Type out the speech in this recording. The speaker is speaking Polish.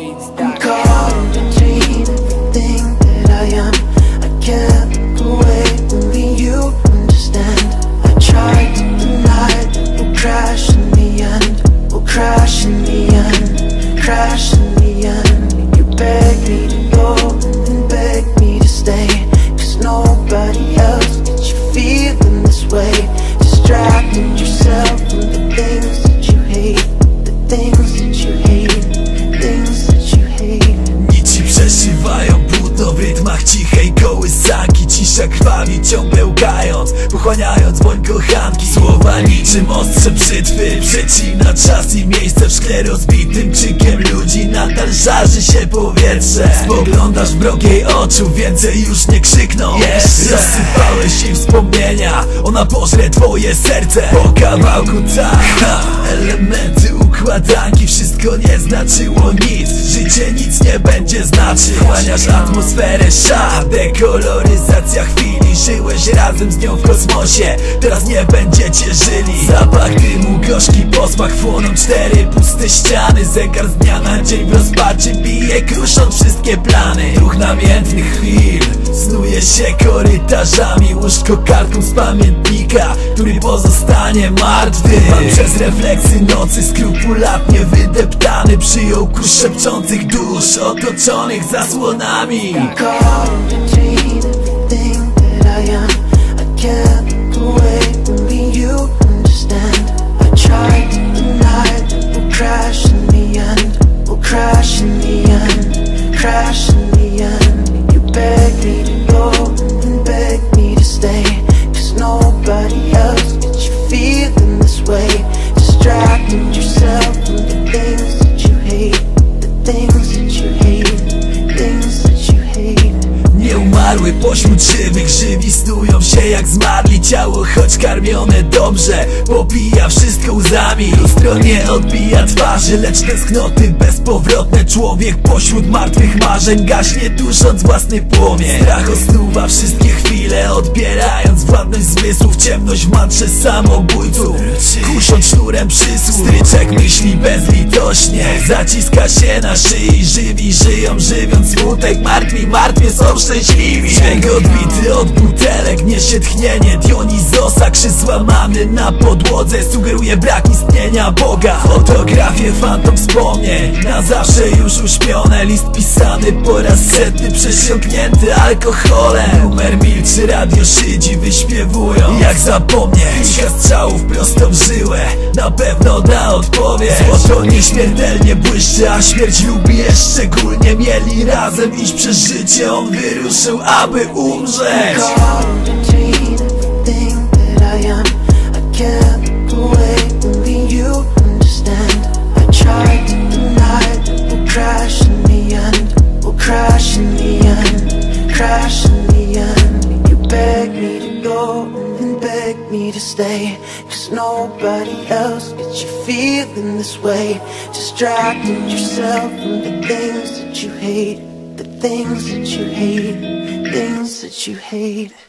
caught in between everything that I am. I can't look away, only you understand. I tried to deny that we'll crash in the end. We'll crash in the end, crash in the end. You begged me to go and begged me to stay, 'cause nobody else gets you feeling this way. Distracting yourself from the things that you hate, the things that you hate, things that you hate. Nici przeszywają płótno w rytmach cichej kołysanki. Cisza krwawi, ciągle łkając, pochłaniając woń kochanki. Słowa niczym ostrze brzytwy przecina czas i miejsce. W szkle rozbitym krzykiem ludzi nadal żarzy się powietrze. Spoglądasz w mrok jej oczu, więcej już nie krzykną. Rozsypałeś jej wspomnienia, ona pożre twoje serce po kawałku, tak. Elementy układanki, wszystko nie znaczyło nic. Życie nic nie będzie znaczyć. Chłaniasz atmosferę szar, dekoloryzacja chwili. Żyłeś razem z nią w kosmosie, teraz nie będziecie żyli. Zapach dymu, gorzki posmak, chłoną 4 puste ściany. Zegar z dnia na dzień w rozpaczy bije, krusząc wszystkie plany. Duch namiętnych chwil snuje się korytarzami. Łóżko kartką z pamiętnika, który pozostanie martwy. Pan przez refleksy nocy skrupulatnie wydeptany przyjął kurz szepczących dusz otoczonych zasłonami. Caught in between everything that I am. I can't look away, only you understand. I tried to deny that we'll crash in the end. We'll crash in the end, crash in the end. You begged me to go and begged me to stay, 'cause nobody else gets you feeling this way. Distracting yourself from the things that you hate, the things that you hate, things that you hate. Nie umarły pośród żywych, żywi snują się jak zmarli. Ciało, choć karmione dobrze, popija wszystko łzami. Lustro nie odbija twarzy, lecz tęsknoty bezpowrotne. Człowiek pośród martwych marzeń gaśnie, dusząc własny płomień. Strach osnuwa wszystkie chwile, odbierając władność zmysłów. Ciemność w mantrze samobójców, kusząc sznurem przysłów. Stryczek myśli bezlitośnie zaciska się na szyi. Żywi żyją, żywiąc smutek. Martwi martwie są szczęśliwi. Dźwięk odbity od butelek niesie tchnienie Dionizosa. Krzyż złamany na podłodze sugeruje brak istnienia Boga. Fotografie fantom wspomnień, na zawsze już uśpione. List pisany po raz setny, przesiąknięty alkoholem. Numer milczy, radio szydzi, wyśpiewują jak zapomnieć. Kilka strzałów prosto w żyłę, na pewno da odpowiedź. Złoto nieśmiertelnie błyszczy, a śmierć lubi je szczególnie. Mieli razem iść przez życie, on wyruszył, aby umrzeć. Caught in between everything that I am. I can't look away, only you understand. I tried to deny that we'll crash in the end. We'll crash in the end, crash in the end. You begged me to go and begged me to stay, 'cause nobody else gets you feeling this way. Distracting yourself from the things that you hate, the things that you hate, things that you hate.